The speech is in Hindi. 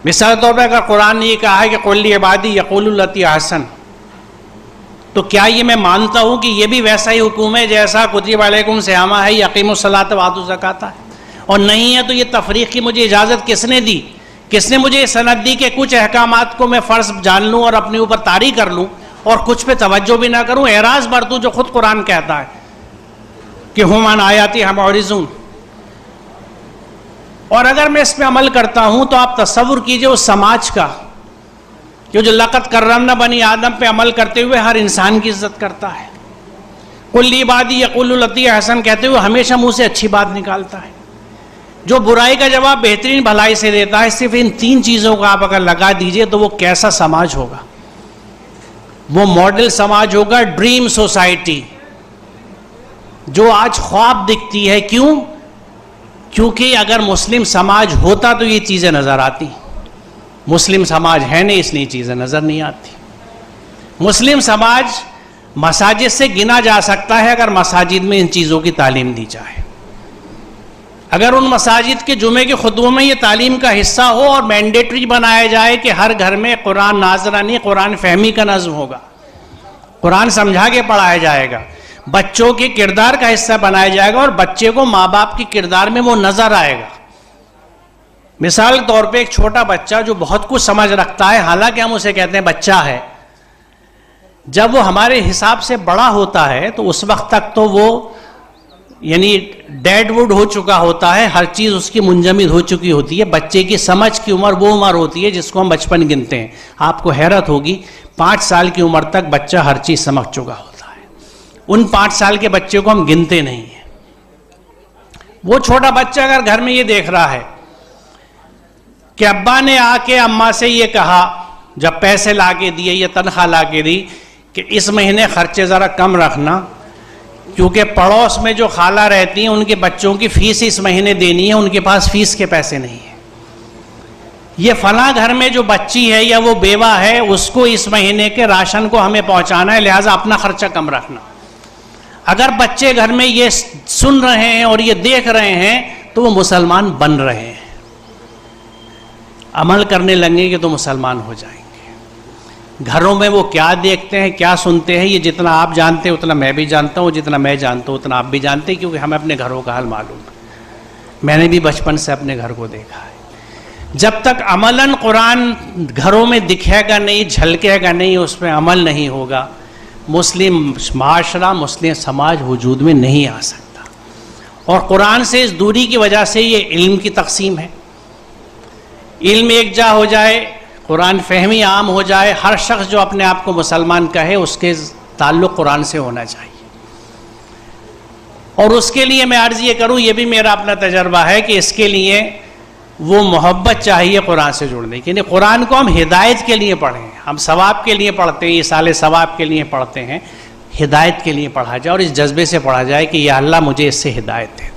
मिसाल तौर पर अगर कुरान ने ये कहा है कि कुल इबादी यक़ूलु लती अहसन, तो क्या ये मैं मानता हूँ कि ये भी वैसा ही हुक्म है जैसा कुतिबा अलैकुम सियामा है, यक़ीमुस्सलात व आतु ज़कात है? और नहीं है तो ये तफरीक़ की मुझे इजाज़त किसने दी? किसने मुझे सनद दी कि कुछ अहकामात को मैं फ़र्ज़ जान लूँ और अपने ऊपर तारी कर लूँ और कुछ पे तवज्जो भी ना करूँ, एराज़ बरतूँ, जो खुद कुरान कहता है कि हुम अन आयाती हम औरिज़ून। और अगर मैं इस पर अमल करता हूँ तो आप तसव्वुर कीजिए उस समाज का कि जो लक़द कर्रमना बनी आदम पे अमल करते हुए हर इंसान की इज्जत करता है। कुल इबादी यक़ूलु लती अहसन कहते हुए हमेशा मुँह से अच्छी बात निकालता है, जो बुराई का जवाब बेहतरीन भलाई से देता है। सिर्फ इन 3 चीज़ों को आप अगर लगा दीजिए तो वो कैसा समाज होगा? वो मॉडल समाज होगा, ड्रीम सोसाइटी, जो आज ख्वाब दिखती है। क्यों? क्योंकि अगर मुस्लिम समाज होता तो ये चीज़ें नज़र आती। मुस्लिम समाज है नहीं, इसलिए चीज़ें नज़र नहीं आती। मुस्लिम समाज मसाजिद से गिना जा सकता है अगर मसाजिद में इन चीज़ों की तालीम दी जाए। अगर उन मसाजिद के जुमे के खुतबों में ये तालीम का हिस्सा हो और मैंडेटरी बनाया जाए कि हर घर में कुरान नाज़रानी, कुरान फहमी का नज़्म होगा, कुरान समझा के पढ़ाया जाएगा, बच्चों के किरदार का हिस्सा बनाया जाएगा और बच्चे को माँ बाप के किरदार में वो नज़र आएगा। मिसाल के तौर पे एक छोटा बच्चा जो बहुत कुछ समझ रखता है, हालांकि हम उसे कहते हैं बच्चा है, जब वो हमारे हिसाब से बड़ा होता है तो उस वक्त तक तो वो यानी डेडवुड हो चुका होता है, हर चीज़ उसकी मुंजमद हो चुकी होती है। बच्चे की समझ की उम्र वो उम्र होती है जिसको हम बचपन गिनते हैं। आपको हैरत होगी, 5 साल की उम्र तक बच्चा हर चीज़ समझ चुका होता है। उन 5 साल के बच्चे को हम गिनते नहीं हैं। वो छोटा बच्चा अगर घर में ये देख रहा है कि अब्बा ने आके अम्मा से ये कहा, जब पैसे ला के दिए या तनख्वाह ला के दी, कि इस महीने खर्चे ज़रा कम रखना, क्योंकि पड़ोस में जो खाला रहती हैं उनके बच्चों की फीस इस महीने देनी है, उनके पास फीस के पैसे नहीं है। ये फला घर में जो बच्ची है या वो बेवा है उसको इस महीने के राशन को हमें पहुंचाना है, लिहाजा अपना खर्चा कम रखना। अगर बच्चे घर में ये सुन रहे हैं और ये देख रहे हैं तो वो मुसलमान बन रहे हैं। अमल करने लगेंगे तो मुसलमान हो जाएंगे। घरों में वो क्या देखते हैं, क्या सुनते हैं, ये जितना आप जानते हैं उतना मैं भी जानता हूँ, जितना मैं जानता हूँ उतना आप भी जानते हैं, क्योंकि हमें अपने घरों का हाल मालूम है। मैंने भी बचपन से अपने घर को देखा है। जब तक अमलन कुरान घरों में दिखेगा नहीं, झलकेगा नहीं, उस पर अमल नहीं होगा, मुस्लिम माशरा, मुस्लिम समाज वजूद में नहीं आ सकता। और कुरान से इस दूरी की वजह से ये इल्म की तकसीम है। इल्म एक जा हो जाए, कुरान फहमी आम हो जाए, हर शख्स जो अपने आप को मुसलमान कहे उसके ताल्लुक़ कुरान से होना चाहिए। और उसके लिए मैं अर्ज़ ये करूँ, ये भी मेरा अपना तजर्बा है कि इसके लिए वो मोहब्बत चाहिए कुरान से जुड़ने की। यानी कुरान को हम हिदायत के लिए पढ़ें, हम सवाब के लिए पढ़ते हैं, ये साले सवाब के लिए पढ़ते हैं, हिदायत के लिए पढ़ा जाए और इस जज्बे से पढ़ा जाए कि या अल्लाह मुझे इससे हिदायत है।